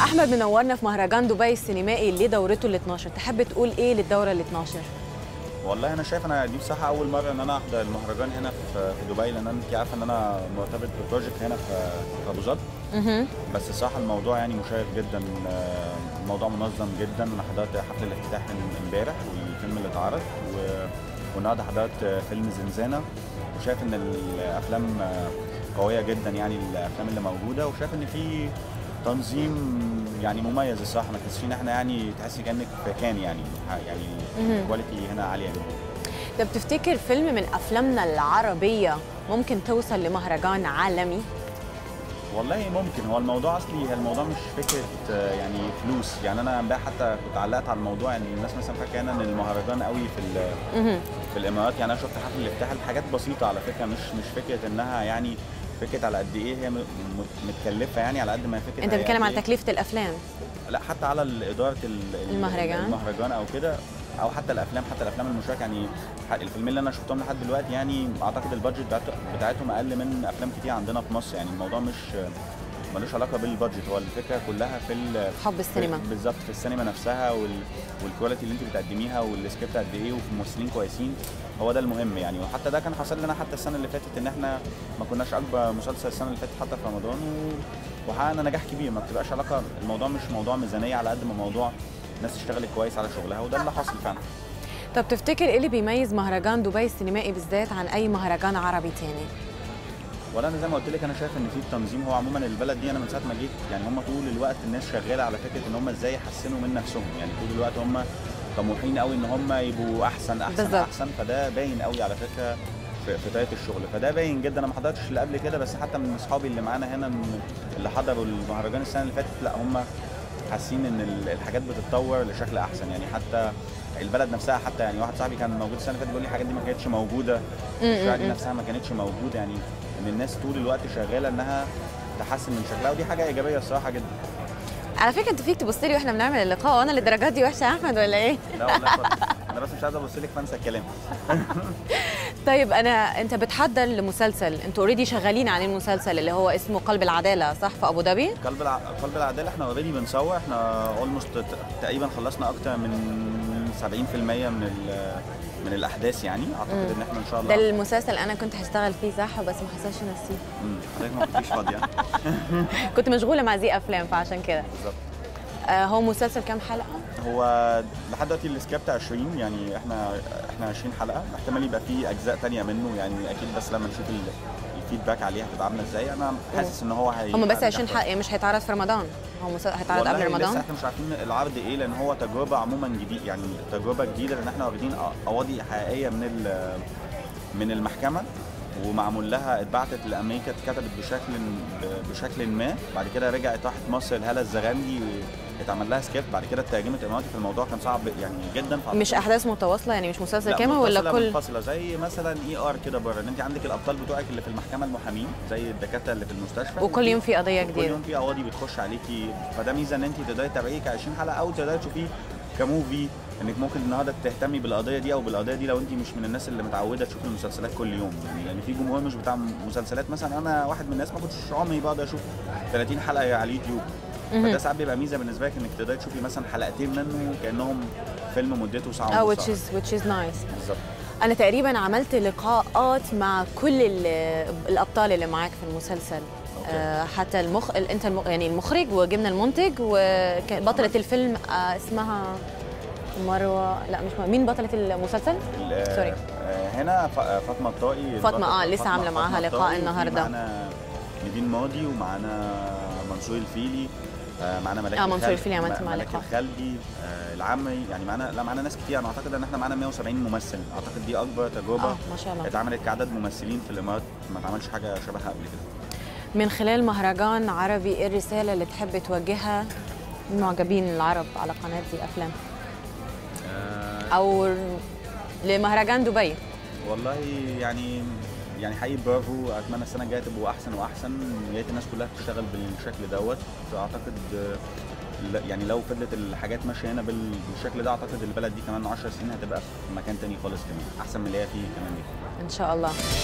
احمد منورنا في مهرجان دبي السينمائي اللي دورته ال 12، تحب تقول ايه للدوره ال 12؟ والله انا شايف دي بصراحه اول مره ان انا احضر المهرجان هنا في دبي، لان انت عارفه ان انا مرتبط ببروجكت هنا في ابو ظبي. بس الصراحه الموضوع مشيق جدا، الموضوع منظم جدا. انا حضرت حفل الافتتاح امبارح والفيلم اللي اتعرض، والنهارده حضرت فيلم زنزانه، وشايف ان الافلام قويه جدا، الافلام اللي موجوده، وشايف ان في تنظيم مميز الصراحه. ما تحسيش ان احنا تحسي كانك في كان الكواليتي هنا عاليه جدا. طب تفتكر فيلم من افلامنا العربيه ممكن توصل لمهرجان عالمي؟ والله ممكن. هو الموضوع الموضوع مش فكره فلوس. انا امبارح حتى كنت علقت على الموضوع ان الناس مثلا فاكره ان المهرجان قوي في الامارات. انا شفت حفل الافتتاح، الحاجات بسيطه على فكره، مش فكره انها فكره على قد ايه هي متكلفه، على قد ما فكره. انت بتتكلم عن تكلفه الافلام؟ لا، حتى على اداره المهرجان او كده، او حتى الافلام المشاركه. الفيلمين اللي انا شفتهم لحد دلوقتي اعتقد البادجت بتاعتهم اقل من افلام كتير عندنا في مصر. الموضوع ملوش علاقه بالبادجت، هو الفكره كلها في حب السينما. بالظبط، في السينما نفسها والكواليتي اللي انت بتقدميها، والسكريبت قد ايه، وفي ممثلين كويسين. هو ده المهم وحتى ده كان حصل لنا حتى السنه اللي فاتت، ان احنا ما كناش اكبر مسلسل السنه اللي فاتت حتى في رمضان، وحققنا نجاح كبير. ما بتبقاش علاقه، الموضوع مش موضوع ميزانيه على قد ما موضوع ناس اشتغلت كويس على شغلها، وده اللي حصل فعلا. طب تفتكر ايه اللي بيميز مهرجان دبي السينمائي بالذات عن اي مهرجان عربي تاني؟ ولا انا زي ما قلت لك، انا شايف ان في التنظيم. هو عموما البلد دي انا من ساعه ما جيت هم طول الوقت الناس شغاله على فكره ان هم ازاي يحسنوا من نفسهم. طول الوقت هم طموحين قوي ان هم يبقوا احسن احسن بالزبط. احسن. فده باين قوي على فكره في طريقه الشغل، فده باين جدا. انا ما حضرتش اللي قبل كده، بس حتى من اصحابي اللي معانا هنا اللي حضروا المهرجان السنه اللي فاتت، لا هم حاسين ان الحاجات بتتطور لشكل احسن. حتى البلد نفسها، حتى واحد صاحبي كان موجود السنه اللي فاتت بيقول لي الحاجات دي ما كانتش موجوده، الشارع دي نفسها ما كانتش موجوده. ان الناس طول الوقت شغاله انها تحسن من شكلها، ودي حاجه ايجابيه الصراحه جدا. على فكره انت فيك تبص لي واحنا بنعمل اللقاء، وانا للدرجات دي وحشه يا احمد ولا ايه؟ لا والله خالص، انا بس مش عايز ابص لك فانسى الكلام. طيب انت بتحضر لمسلسل، انتوا اوريدي شغالين على المسلسل اللي هو اسمه قلب العداله، صح؟ في ابو ظبي. قلب العداله احنا اوريدي بنصور، احنا اولموست تقريبا خلصنا اكتر من 70% من الاحداث. اعتقد ان احنا ان شاء الله. ده المسلسل انا كنت هشتغل فيه صح، بس ما حصلش نصيب. حضرتك ما كنتيش فاضيه. كنت مشغوله مع زي افلام، فعشان كده. بالظبط. هو مسلسل كام حلقه؟ هو لحد دلوقتي السكريبت 20، احنا 20 حلقه. احتمال يبقى فيه اجزاء ثانيه منه اكيد، بس لما نشوف الفيدباك عليها هتبقى عامله ازاي. انا حاسس ان هو هم بس 20 حلقه، مش هيتعرض في رمضان، هو هيتعرض قبل رمضان. لسه احنا مش عارفين العرض ايه، لان هو تجربه عموما جديد، تجربه جديده، لان احنا واخدين قواضي حقيقيه من المحكمه، ومعمول لها اتبعتت لامريكا، اتكتبت بشكل ما، بعد كده رجعت راحت مصر لهالة الزغامدي، اتعمل لها سكريبت، بعد كده اترجمت اماراتي. في الموضوع كان صعب جدا. مش احداث متواصله، مش مسلسل كامل ولا كل منفصله، زي مثلا كده بره، ان انت عندك الابطال بتوعك اللي في المحكمه المحامين، زي الدكاتره اللي في المستشفى، وكل يوم في قضيه جديده، كل يوم في قواضي بتخش عليكي. فده ميزه ان انت تقدري تتابعيه ك20 حلقه، او تقدري تشوفيه كموفي، انك ممكن النهارده تهتمي بالقضيه دي او بالقضيه دي، لو انت مش من الناس اللي متعوده تشوف المسلسلات كل يوم. لان في جمهور مش بتاع مسلسلات. مثلا انا واحد من الناس ما كنتش عمري بقدر اشوف 30 حلقه على اليوتيوب، فده ساعات بيبقى ميزه بالنسبه لك انك تقدري تشوفي مثلا حلقتين منه كانهم فيلم مدته ساعه ونص. which is nice. بالظبط. انا تقريبا عملت لقاءات مع كل الابطال اللي معاك في المسلسل. حتى انت المخرج، وجبنا المنتج، وبطله الفيلم اسمها مروه، لا مش مين بطله المسلسل؟ سوري. هنا فاطمه الطائي. فاطمه لسه عامله معاها لقاء النهارده. معانا نيفين ماضي، ومعانا منصور الفيلي، معانا ملاك منصور الفيلي عملت معاه لقاء، الخلدي، العمي. معانا ناس كتير. انا اعتقد ان احنا معانا 170 ممثل. اعتقد دي اكبر تجربه ما شاء الله اتعملت كعدد ممثلين في الامارات، ما اتعملش حاجه شبهها قبل كده. من خلال مهرجان عربي، ايه الرساله اللي تحب توجهها للمعجبين العرب على قناه زي افلام؟ او لمهرجان دبي؟ والله حقيقي برافو. اتمنى السنه الجايه تبقوا احسن واحسن، يا ريت الناس كلها تشتغل بالشكل دوت. اعتقد لو فضلت الحاجات ماشيه هنا بالشكل ده، اعتقد البلد دي كمان 10 سنين هتبقى في مكان تاني خالص، كمان احسن من اللي هي فيه كمان دي. ان شاء الله.